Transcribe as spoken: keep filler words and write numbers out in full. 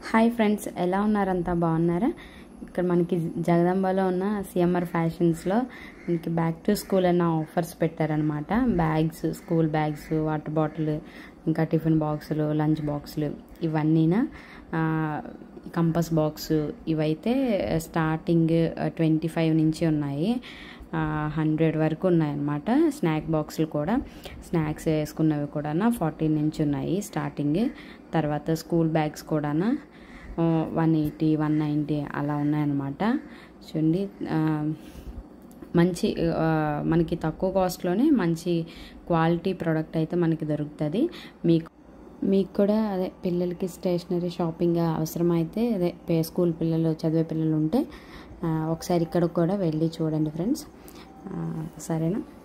Hi friends, ఎలా ఉన్నారంతా బాగున్నారా? ఇక్కడ మనకి జగదంబలో ఉన్న సిఎంఆర్ ఫ్యాషన్స్లో మనకి బ్యాక్ టు స్కూల్ అన్న ఆఫర్స్ పెట్టారనమాట. Bags, school bags, water bottle, ఇంకా టిఫిన్ బాక్సులు, లంచ్ బాక్సులు, ఇవన్నీనా కంపస్ బాక్స్ ఇవైతే స్టార్టింగ్ ట్వంటీ ఫైవ్ నుంచి ఉన్నాయి, హండ్రెడ్ వరకు ఉన్నాయన్నమాట. స్నాక్ బాక్సులు కూడా, స్నాక్స్ వేసుకున్నవి కూడా ఫార్టీన్ నుంచి ఉన్నాయి స్టార్టింగ్. తర్వాత స్కూల్ బ్యాగ్స్ కూడా వన్ ఎయిటీ వన్ నైంటీ అలా ఉన్నాయన్నమాట. చూడండి, మంచి మనకి తక్కువ కాస్ట్లోనే మంచి క్వాలిటీ ప్రోడక్ట్ అయితే మనకి దొరుకుతుంది. మీకు మీకు కూడా అదే పిల్లలకి స్టేషనరీ షాపింగ్ అవసరమైతే, అదే స్కూల్ పిల్లలు చదివే పిల్లలు ఉంటే ఒకసారి ఇక్కడ కూడా వెళ్ళి చూడండి ఫ్రెండ్స్, సరేనా?